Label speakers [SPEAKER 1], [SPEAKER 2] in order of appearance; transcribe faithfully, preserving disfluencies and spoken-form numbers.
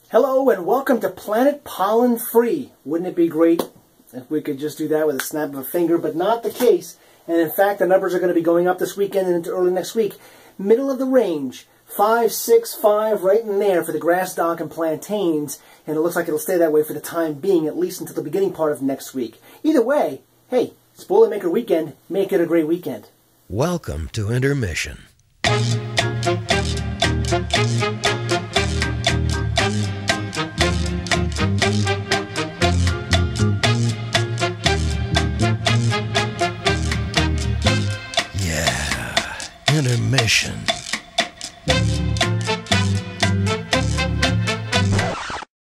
[SPEAKER 1] Hello and welcome to Planet Pollen Free. Wouldn't it be great if we could just do that with a snap of a finger, but not the case. And in fact, the numbers are going to be going up this weekend and into early next week. Middle of the range, five, six, five, right in there for the grass dock and plantains. And it looks like it'll stay that way for the time being, at least until the beginning part of next week. Either way, hey, Spoiler Maker Weekend, make it a great weekend.
[SPEAKER 2] Welcome to Intermission. Yeah, intermission.